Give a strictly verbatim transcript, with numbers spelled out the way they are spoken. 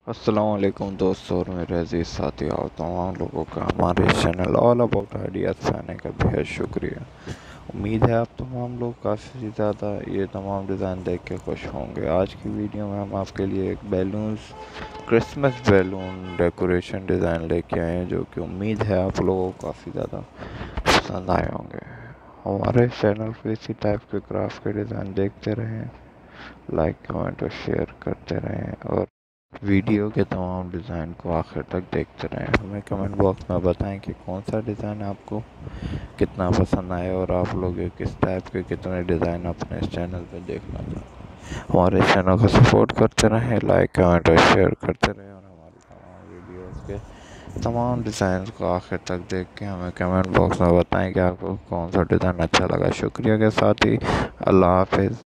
अस्सलाम-ओ-अलैकुम दोस्तों और मेरे अजीज़ साथियों, आप तमाम लोगों का हमारे चैनल ऑल अबाउट आइडियाज़ से आने का बेहद शुक्रिया। उम्मीद है आप तमाम लोग काफ़ी ज़्यादा ये तमाम डिज़ाइन देख के खुश होंगे। आज की वीडियो में हम आपके लिए एक balloons Christmas balloon decoration design लेके आए हैं, जो कि उम्मीद है आप लोगों को काफ़ी ज़्यादा पसंद आए होंगे। हमारे चैनल पर इसी टाइप के क्राफ्ट के डिज़ाइन देखते रहें, लाइक कमेंट और शेयर करते रहें और वीडियो के तमाम डिज़ाइन को आखिर तक देखते रहें। हमें कमेंट बॉक्स में बताएं कि कौन सा डिज़ाइन आपको कितना पसंद आया और आप लोग किस टाइप के कितने डिज़ाइन अपने इस चैनल पे देखना चाहते हैं। हमारे चैनल को सपोर्ट करते रहें, लाइक कमेंट और शेयर करते रहें और हमारी तमाम वीडियोस के तमाम डिज़ाइन को आखिर तक देख के हमें कमेंट बॉक्स में बताएं कि आपको कौन सा डिज़ाइन अच्छा लगा। शुक्रिया के साथ ही अल्लाह हाफिज़।